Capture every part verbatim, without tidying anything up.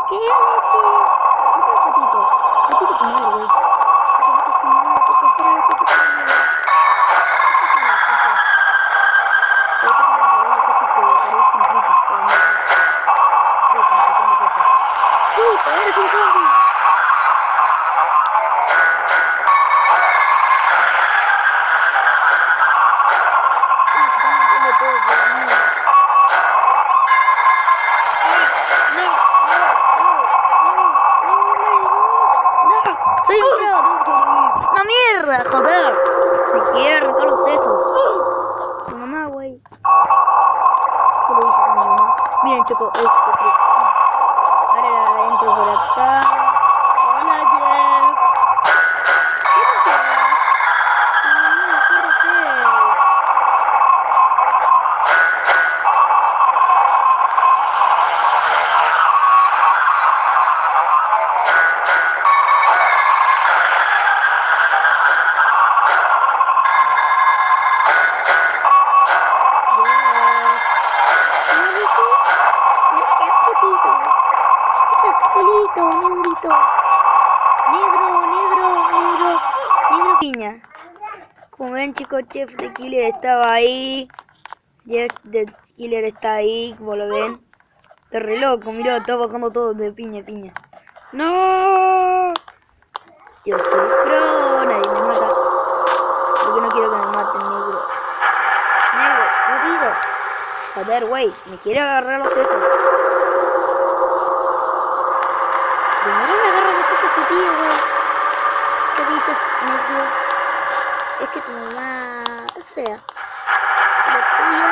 ¿Qué hace? ¿Qué es el patito? Patito con madre, güey. Patito con madre, patito con madre, patito con madre. ¿Qué pasa, patito? Pero tú te controlas eso que parece un creepy, pero no es. Sí, como que tengas eso. ¡Puta, eres un zombie! Soy un pro, tengo que sobrevivir. ¡No, mierda! ¡Joder! Me quiere arrancar los sesos. Mi mamá, güey. ¿Qué le dices a mi mamá? Miren, chicos, este truco. Ahora entro por acá. Hola, Jeff. ¿Qué te queda? No, córrete. Negrito, negro, negro, negro, negro piña. Como ven, chicos, Chef de Killer estaba ahí. Jeff de Killer está ahí, como lo ven. Está re loco, mirá, está bajando todo de piña, piña. ¡No! Yo soy pro, nadie me mata. Porque no quiero que me maten, negros. Negros, jodidos. Joder, güey, me quiere agarrar los sesos. Primero me agarra los sesos su tío, güey. ¿Qué dices, negro? Es que tu mamá es fea. La tuya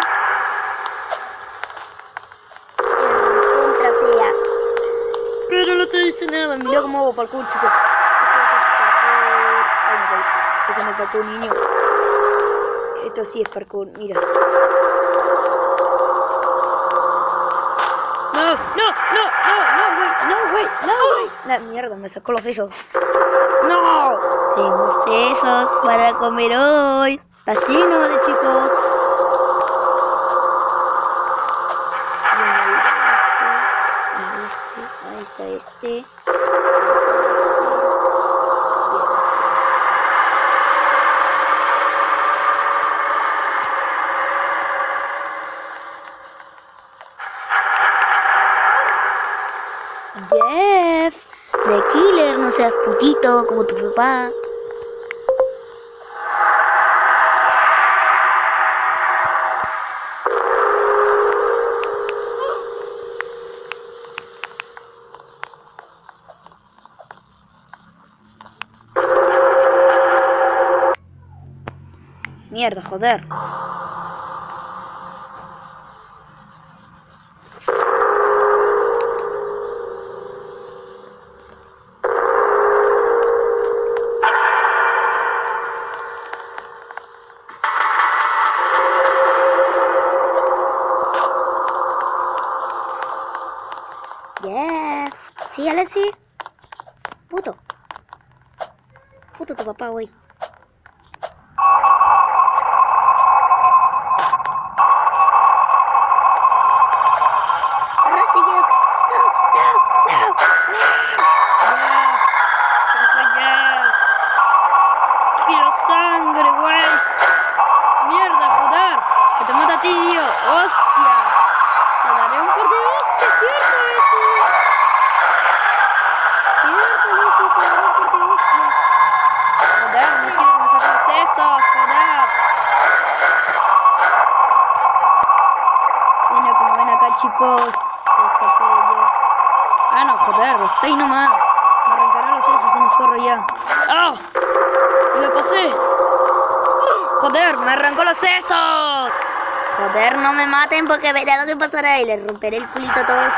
es contra fea. Pero no te dice nada, mira cómo hago parkour, chicos. Eso no es parkour, niño. Esto sí es parkour, mira. No, no, no, no, no, güey, no, güey, no, güey. La mierda, me sacó los sesos. ¡No! Tengo sesos para comer hoy. Está lleno de chicos. Y este, ahí está este. Jeff, de Killer, no seas putito como tu papá. Mierda, joder. Yes. Sí, Ale, sí. Puto. Puto tu papá, güey. Arraste, Jeff. No, no, no, no. Yes. Yo soy Jeff. Quiero sangre, güey. Mierda, joder. Que te mata a ti, tío. Hostia. Te daré un par de hostias, ¿cierto eso? Cierto, Lizzie, te daré un par de hostias. Joder, no quiero que me saquen los sesos, joder. Bueno, como ven acá, chicos, escapé yo. Ah, no, joder, está ahí nomás. Me arrancarán los sesos y me corro ya. ¡Ah! ¡Me lo pasé! ¡Joder, me arrancó los sesos! Joder, no me maten porque verá lo que pasará y les romperé el culito a todos.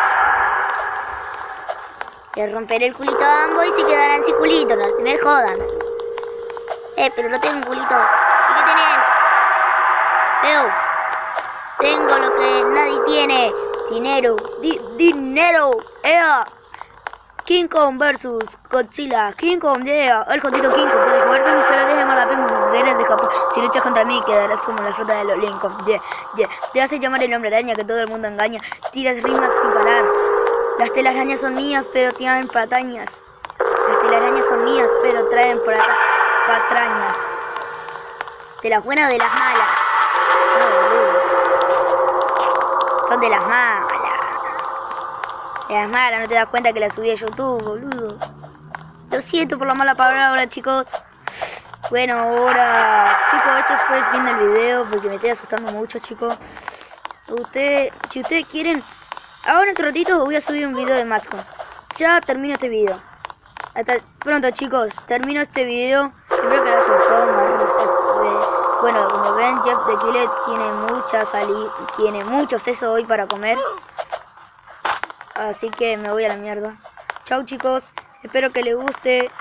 Les romperé el culito a ambos y se quedarán sin culito, no se me jodan. Eh, pero no tengo un culito. ¿Y qué tienen? Feo. Tengo lo que nadie tiene. Dinero. Di dinero. ¡Ea! King Kong versus Godzilla. King Kong, yeah. El jodido King Kong puede jugar con mis pelotas de Malapim, mujeres de Japón. Si luchas contra mí, quedarás como la fruta de los Lincoln. Yeah, yeah. Te hace llamar el hombre araña que todo el mundo engaña. Tiras rimas sin parar. Las telarañas son mías, pero tienen patañas. Las telarañas son mías, pero traen patrañas. ¿De las buenas o de las malas? No, boludo. Son de las malas. De las malas, no te das cuenta que las subí a YouTube, boludo. Lo siento por la mala palabra, chicos. Bueno, ahora, chicos, este fue el fin del video porque me estoy asustando mucho, chicos. Ustedes, si ustedes quieren, ahora en un ratito voy a subir un video de Maxcom. Ya termino este video. Hasta pronto, chicos. Termino este video. Espero que les haya gustado. Bueno, como ven, Jeff the Killer tiene mucha salida, tiene mucho seso hoy para comer. Así que me voy a la mierda. Chau, chicos. Espero que les guste.